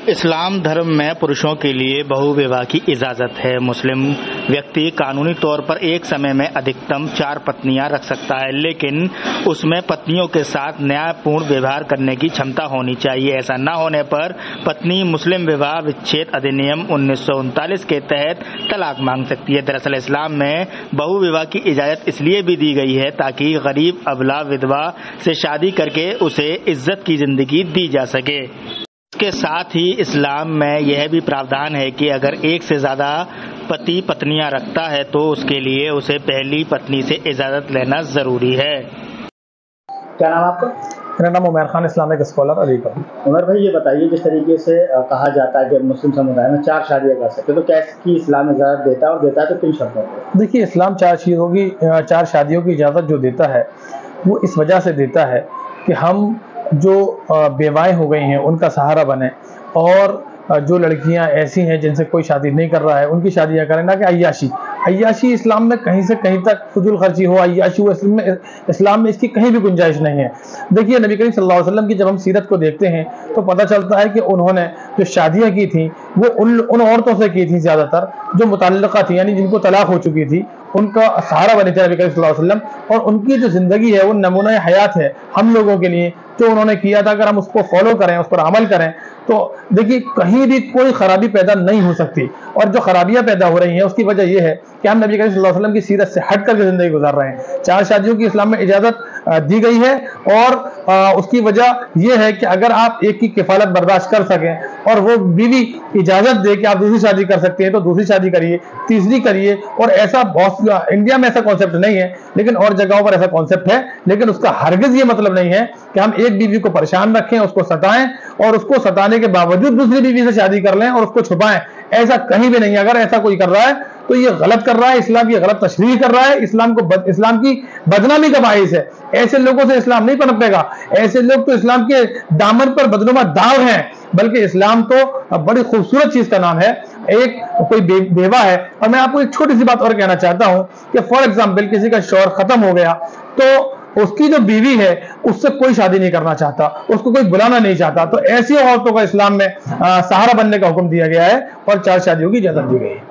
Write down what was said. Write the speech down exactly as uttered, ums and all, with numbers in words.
اسلام دھرم میں پرشوں کے لیے بہو وواہ کی اجازت ہے۔ مسلم ویکتی قانونی طور پر ایک سمے میں ادھکتم چار پتنیاں رکھ سکتا ہے، لیکن اس میں پتنیوں کے ساتھ نیاے پورن ویوہار کرنے کی چھمتا ہونی چاہیے۔ ایسا نہ ہونے پر پتنی مسلم وواہ وچھید ادھینیم انیس سو انتالیس کے تحت طلاق مانگ سکتی ہے۔ دراصل اسلام میں بہو وواہ کی اجازت اس لیے بھی دی گئی ہے تاکہ غریب ابلا ودوا سے شادی کر کے اسے عزت کی زندگی دی جا سکے۔ اس کے ساتھ ہی اسلام میں یہ بھی پراودھان ہے کہ اگر ایک سے زیادہ پتی پتنیاں رکھتا ہے تو اس کے لیے اسے پہلی پتنی سے اجازت لینا ضروری ہے۔ کیا نام آپ کا؟ میرا نام Umair Khan, Islamic scholar Aligarh. Umar بھائی یہ بتائیے، جس طریقے سے کہا جاتا ہے کہ مسلم سمودائے میں چار شادیاں کر سکتے تو کیا اس کی اسلام اجازت دیتا ہے، اور دیتا ہے تو کن شرطوں پر؟ دیکھیے، اسلام چار شادیوں کی چار شادیوں کی اجازت جو دیتا ہے وہ اس وجہ سے دیتا ہے کہ ہم جو بیوائیں ہو گئی ہیں ان کا سہارا بنیں، اور جو لڑکیاں ایسی ہیں جن سے کوئی شادی نہیں کر رہا ہے ان کی شادیاں کریں، نہ کہ عیاشی عیاشی اسلام میں کہیں سے کہیں تک فضول خرچی ہو، عیاشی ہو، اسلام میں اسلام میں اس کی کہیں بھی گنجائش نہیں ہے۔ دیکھیے، نبی کریم صلی اللہ علیہ وسلم کی جب ہم سیرت کو دیکھتے ہیں تو پتہ چلتا ہے کہ انہوں نے جو شادیاں کی تھیں وہ ان ان عورتوں سے کی تھیں زیادہ تر جو متعلقہ تھیں، یعنی جن کو طلاق ہو چکی تھی، ان کا سہارا بنے تھے نبی کریم صلی اللہ علیہ وسلم، اور ان کی جو زندگی ہے وہ نمونہ حیات ہے ہم لوگوں کے لیے۔ جو انہوں نے کیا تھا اگر ہم اس کو فالو کریں، اس پر عمل کریں، تو دیکھیے کہیں بھی کوئی خرابی پیدا نہیں ہو سکتی۔ اور جو خرابیاں پیدا ہو رہی ہیں اس کی وجہ یہ ہے کہ ہم نبی کریم صلی اللہ علیہ وسلم کی سیرت سے ہٹ کر کے زندگی گزار رہے ہیں۔ چار شادیوں کی اسلام میں اجازت دی گئی ہے، اور اس کی وجہ یہ ہے کہ اگر آپ ایک کی کفالت برداشت کر سکیں اور وہ بیوی اجازت دے کہ آپ دوسری شادی کر سکتے ہیں تو دوسری شادی کریے، تیسری کریے۔ اور ایسا بہت انڈیا میں ایسا کانسیپٹ نہیں ہے، لیکن اور جگہوں پر ایسا کانسیپٹ ہے، لیکن اس کا ہرگز یہ مطلب نہیں ہے کہ ہم ایک بیوی کو پریشان رکھیں، اس کو ستائیں، اور اس کو ستانے کے باوجود دوسری بیوی سے شادی کر لیں اور اس کو چھپائیں۔ ایسا کہیں بھی نہیں ہے۔ اگر ایسا کوئی کر رہا ہے تو یہ غلط کر رہا ہے، اسلام کی غلط تشریح کر رہا ہے، اسلام کو بد اسلام کی بدنامی کا باعث ہے۔ ایسے لوگوں سے اسلام نہیں پنپے گا، ایسے لوگ تو اسلام کے دامن پر بدنما داغ ہیں، بلکہ اسلام تو بڑی خوبصورت چیز کا نام ہے۔ ایک کوئی بیوہ ہے، اور میں آپ کو ایک چھوٹی سی بات اور کہنا چاہتا ہوں کہ فار ایگزامپل کسی کا شوہر ختم ہو گیا تو اس کی جو بیوی ہے اس سے کوئی شادی نہیں کرنا چاہتا، اس کو کوئی بلانا نہیں چاہتا، تو ایسی عورتوں کا اسلام میں سہارا بننے کا حکم دیا گیا ہے اور چار شادیوں کی اجازت دی گئی ہے۔